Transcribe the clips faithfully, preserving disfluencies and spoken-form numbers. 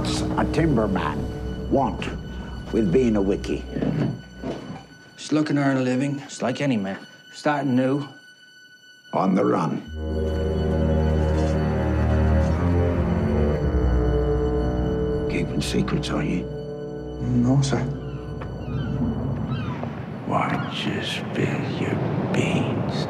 What's a timberman want with being a wiki? Just looking to earn a living, just like any man. Starting new. On the run. Keeping secrets, are you? No, sir. Why don't you spill your beans?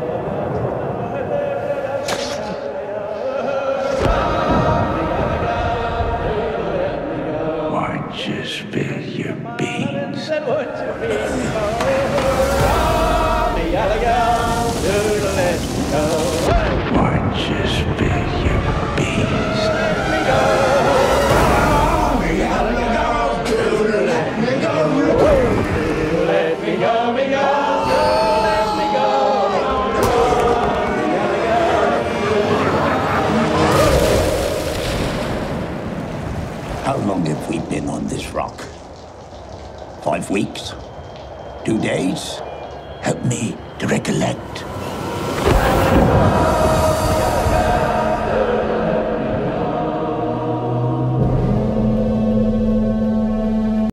Why don't you spill your beans? Why don't you spill your beans? How long have we been on this rock? Five weeks? Two days? Help me to recollect.